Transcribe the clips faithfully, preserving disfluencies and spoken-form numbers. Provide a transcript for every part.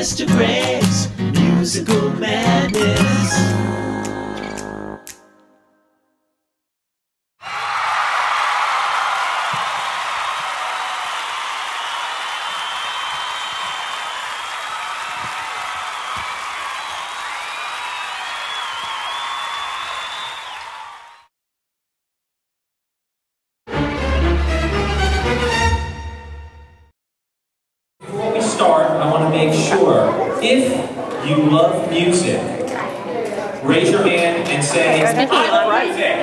Mister Greg's Musical Madness. Before we start, I want to make sure, if you love music, raise your hand and say, I love music!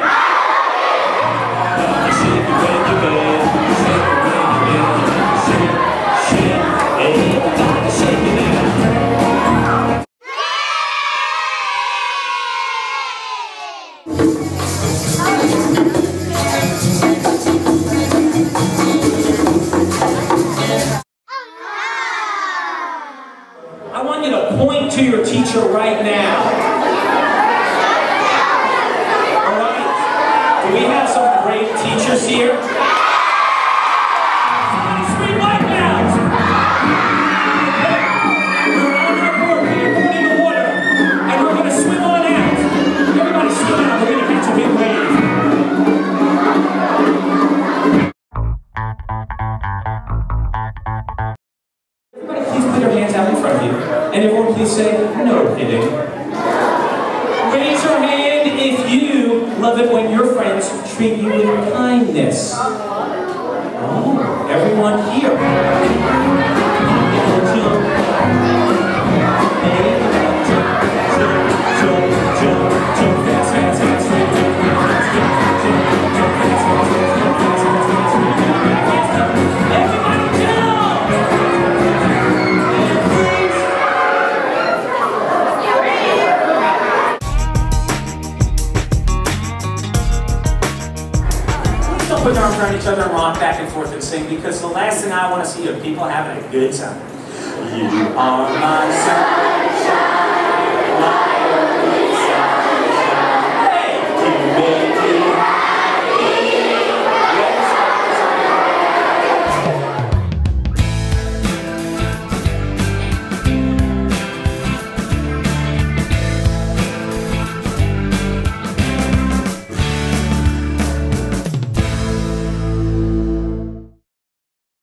I want you to point to your teacher right now. All right? Do we have some great teachers here? Scream like that! We're on our board. We're boarding the water. And we're going to swim on out. Everybody swim out. We're going to catch a big wave. Everybody please put your hands out in front of you. And everyone please say, no kidding. Raise your hand if you love it when your friends treat you with kindness. Oh, everyone here. Put our arms around each other and rock back and forth and sing, because the last thing I want to see are people having a good time. You are my sunshine.